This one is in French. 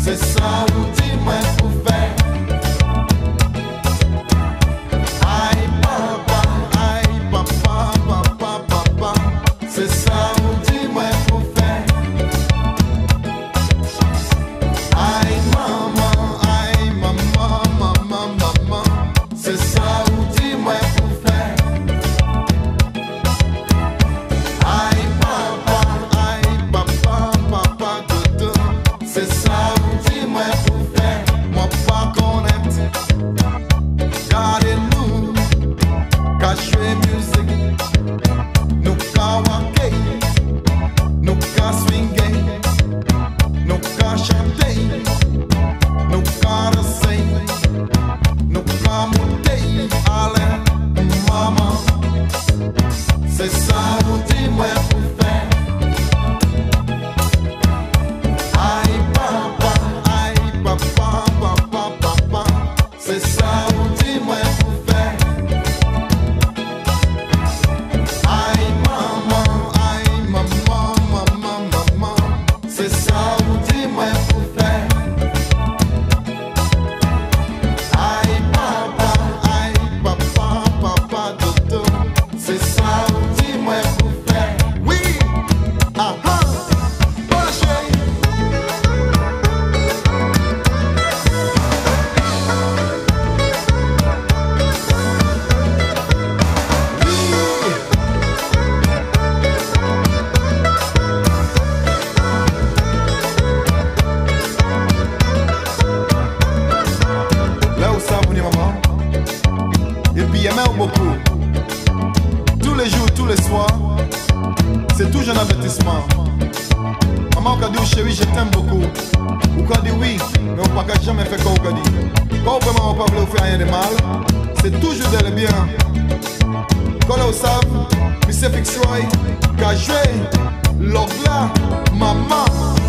c'est ça ou dis-moi pour faire. Aïe papa, papa, papa, c'est ça ou dis-moi pour faire. Aïe maman, maman, c'est ça ou dis-moi pour faire. Aïe papa, dodo, c'est ça ou dis-moi pour faire. Moi pas connaître, gardez-nous, qu'à jouer musique, nous qu'à wacker, nous qu'à swinguer, nous qu'à chanter, nous qu'à danser, nous qu'à monter. Allez, maman, c'est ça ou dis-moi pour faire. Aïe papa, papa, c'est ça ou dis-moi pour faire. Aïe maman, maman, c'est ça ou dis-moi pour faire. Aïe papa, dodo, c'est ça ou dis-moi pour faire. Oui, ah ah, voilà chérie. Là où ça venez maman. Et puis il y a même beaucoup. Tous les jours, tous les soirs, c'est toujours un avertissement. Maman on a dit chérie je t'aime beaucoup. Ou quand dit oui, mais on ne peut jamais faire comme on a dit. Quand vraiment on ne peut pas vous faire rien de mal, c'est toujours de le bien. Quand là où ça, mais c'est fixe, qu'a joué, l'ogla, maman.